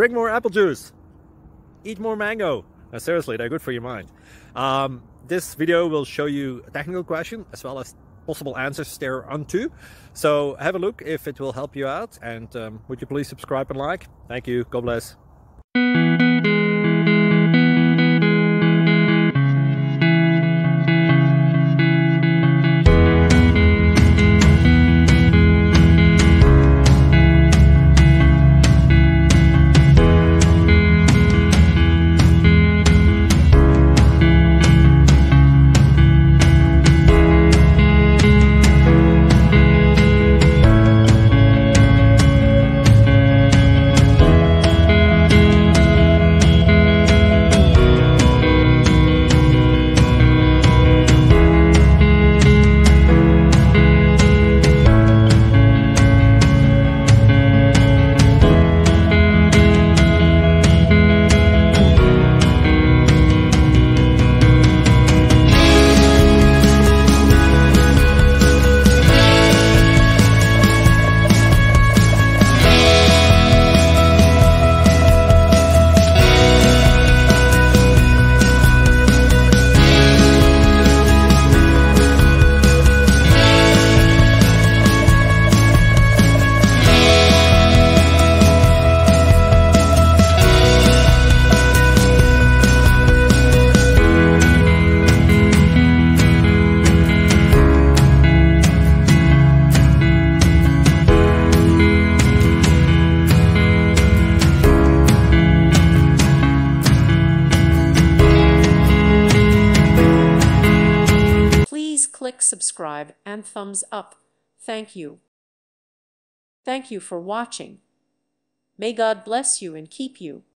drink more apple juice, eat more mango. No, seriously, they're good for your mind. This video will show you a technical question as well as possible answers thereunto. So have a look if it will help you out, and would you please subscribe and like? Thank you. God bless. Click subscribe and thumbs up. Thank you. Thank you for watching. May God bless you and keep you.